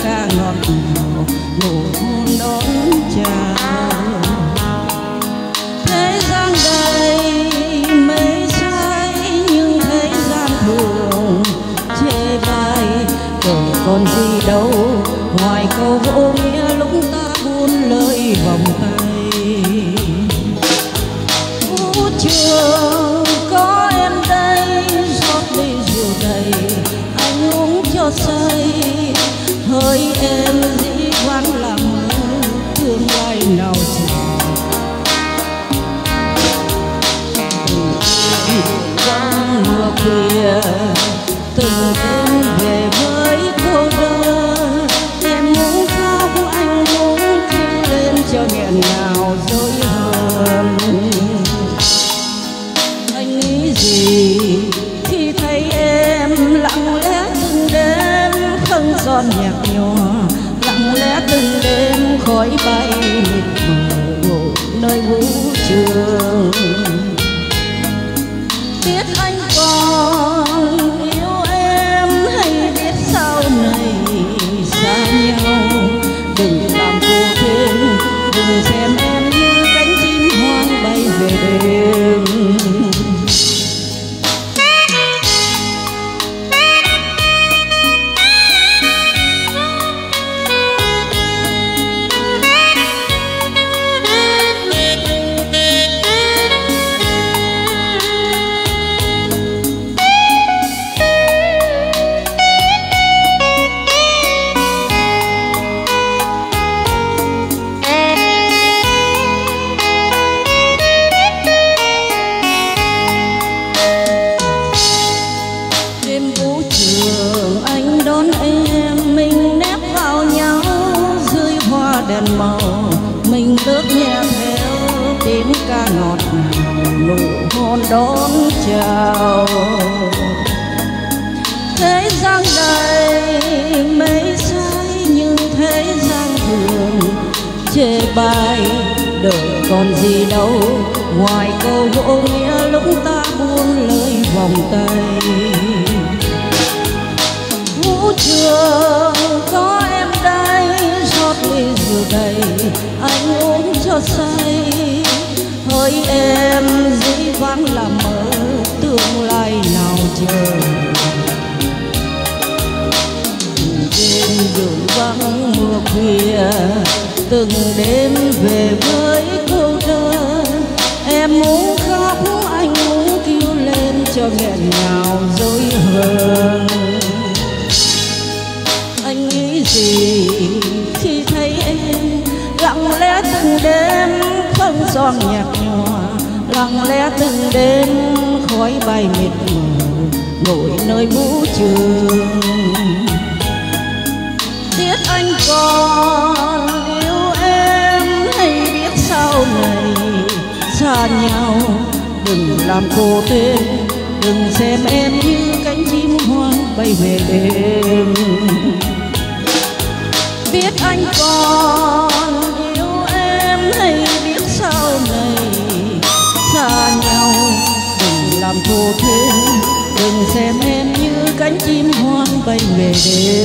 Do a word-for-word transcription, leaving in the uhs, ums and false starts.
ca ngọt ngào nụ hôn đón chào. Thế gian đầy mây say nhưng thế gian thường chê bai, đời còn gì đâu ngoài câu vô nghĩa lúc ta buôn lời vòng tay. Vũ trường có em đây rót ly rượu đầy anh uống cho say, hỡi em dĩ vãng làm mơ tương lai nào chờ. Vắng mưa khuya từng đêm về với cô đơn, em muốn khóc anh muốn kêu lên cho nghẹn ngào dối hờn. Anh nghĩ gì khi thấy em lặng lẽ từng đêm không giòn nhạc nhòa, lặng lẽ từng đêm khói bay mịt mờ nơi vũ trường. Biết anh còn yêu em hay biết sau này xa nhau, đừng làm cô thêm, đừng xem em như cánh chim hoang bay về đêm. Anh đón em mình nép vào nhau dưới hoa đèn màu, mình bước nhẹ theo tiếng ca ngọt ngào nụ hôn đón chào. Thế gian đầy mây say nhưng thế gian thường chê bai, đời còn gì đâu ngoài câu vô nghĩa lúc ta buông lời vòng tay. Vũ trường có em đây rót ly rượu đầy anh uống cho say, hỡi em dĩ vãng làm mơ tương lai nào chờ. Đêm đường vắng mưa khuya từng đêm về với câu đơn, em muốn khóc anh muốn kêu lên cho nghẹn ngào dối hờn. Anh nghĩ gì khi thấy em lặng lẽ từng đêm không giòn nhạc nhòa, lặng lẽ từng đêm khói bay mịt mờ nổi nơi vũ trường. Biết anh còn yêu em hay biết sau này xa nhau, đừng làm cô tên, đừng xem em như cánh chim hoang bay về đêm. Biết anh còn yêu em hay biết sau này xa nhau, đừng làm cô thêm, đừng xem em như cánh chim hoang bay về đêm.